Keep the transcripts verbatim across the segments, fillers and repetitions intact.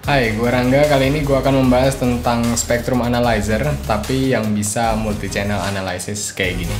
Hai, gue Rangga. Kali ini gue akan membahas tentang Spectrum Analyzer, tapi yang bisa multi-channel analysis kayak gini.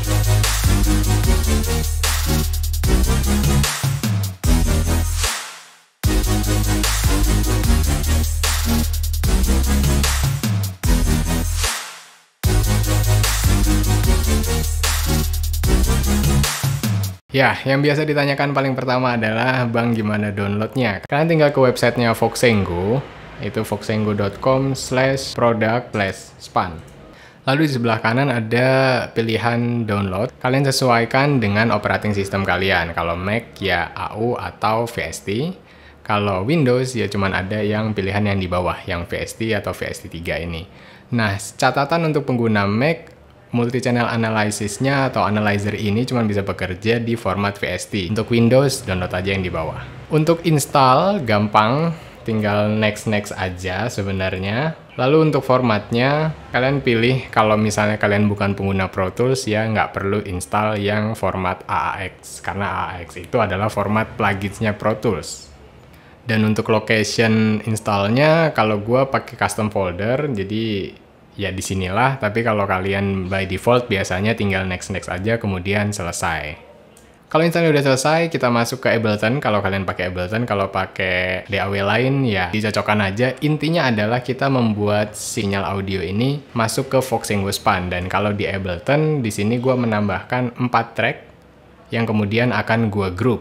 Ya, yang biasa ditanyakan paling pertama adalah, Bang, gimana downloadnya? Kalian tinggal ke websitenya Voxengo, itu voxengo dot com slash product slash span. Lalu di sebelah kanan ada pilihan download. Kalian sesuaikan dengan operating system kalian. Kalau Mac ya A U atau V S T. Kalau Windows ya cuman ada yang pilihan yang di bawah, yang V S T atau V S T tiga ini. Nah, catatan untuk pengguna Mac, multi-channel analysis-nya atau analyzer ini cuma bisa bekerja di format V S T. Untuk Windows, download aja yang di bawah. Untuk install, gampang. Tinggal next-next aja sebenarnya. Lalu untuk formatnya, kalian pilih kalau misalnya kalian bukan pengguna Pro Tools ya nggak perlu install yang format A A X. Karena A A X itu adalah format plugins-nya Pro Tools. Dan untuk location installnya, kalau gue pakai custom folder, jadi ya disinilah. Tapi kalau kalian by default biasanya tinggal next-next aja kemudian selesai. Kalau installnya udah selesai, kita masuk ke Ableton. Kalau kalian pakai Ableton, kalau pakai D A W lain ya dicocokkan aja. Intinya adalah kita membuat sinyal audio ini masuk ke Voxengo Span. Dan kalau di Ableton, di sini gue menambahkan empat track yang kemudian akan gue group.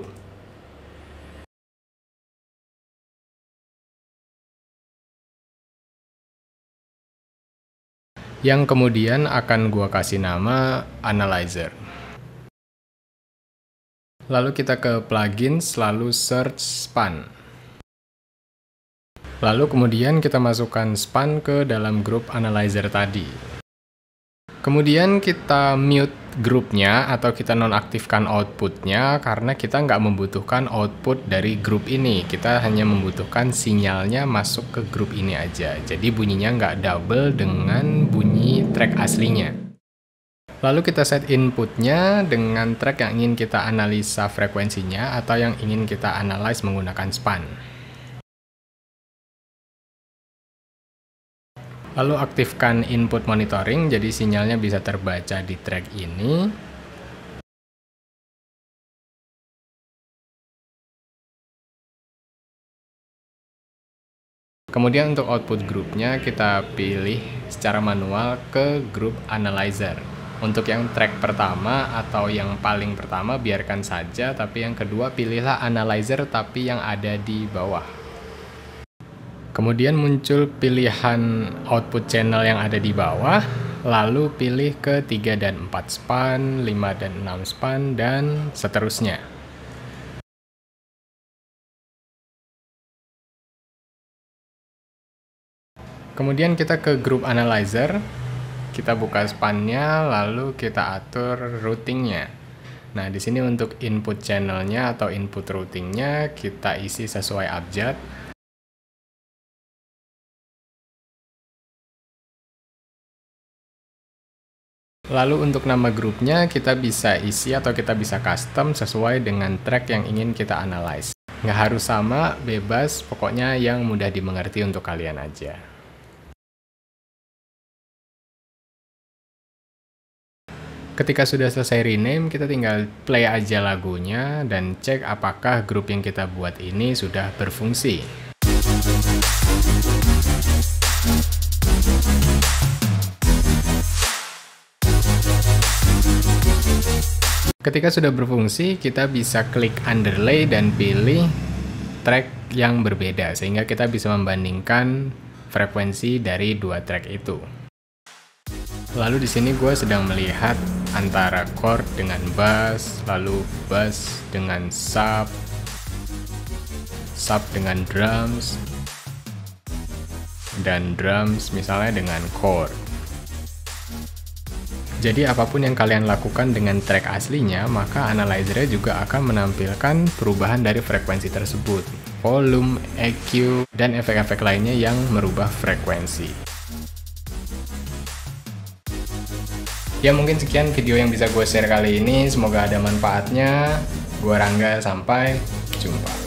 Yang kemudian akan gue kasih nama Analyzer. Lalu kita ke plugins, lalu search span. Lalu kemudian kita masukkan span ke dalam grup analyzer tadi. Kemudian kita mute grupnya atau kita nonaktifkan outputnya karena kita nggak membutuhkan output dari grup ini. Kita hanya membutuhkan sinyalnya masuk ke grup ini aja. Jadi bunyinya nggak double dengan bunyi track aslinya. Lalu kita set inputnya dengan track yang ingin kita analisa frekuensinya atau yang ingin kita analyze menggunakan span. Lalu aktifkan input monitoring, jadi sinyalnya bisa terbaca di track ini. Kemudian untuk output grupnya kita pilih secara manual ke grup analyzer. Untuk yang track pertama atau yang paling pertama biarkan saja, tapi yang kedua pilihlah analyzer tapi yang ada di bawah. Kemudian muncul pilihan output channel yang ada di bawah, lalu pilih ke tiga dan empat span, lima dan enam span, dan seterusnya. Kemudian kita ke grup analyzer. Kita buka spannya, lalu kita atur routingnya. Nah, di sini untuk input channelnya atau input routingnya kita isi sesuai abjad. Lalu untuk nama grupnya kita bisa isi atau kita bisa custom sesuai dengan track yang ingin kita analyze. Nggak harus sama, bebas, pokoknya yang mudah dimengerti untuk kalian aja. Ketika sudah selesai rename, kita tinggal play aja lagunya dan cek apakah grup yang kita buat ini sudah berfungsi. Ketika sudah berfungsi, kita bisa klik underlay dan pilih track yang berbeda, sehingga kita bisa membandingkan frekuensi dari dua track itu. Lalu di sini gue sedang melihat antara chord dengan bass, lalu bass dengan sub, sub dengan drums, dan drums misalnya dengan chord. Jadi apapun yang kalian lakukan dengan track aslinya, maka analyzer-nya juga akan menampilkan perubahan dari frekuensi tersebut, volume, E Q, dan efek-efek lainnya yang merubah frekuensi. Ya mungkin sekian video yang bisa gue share kali ini, semoga ada manfaatnya. Gue Rangga, sampai jumpa.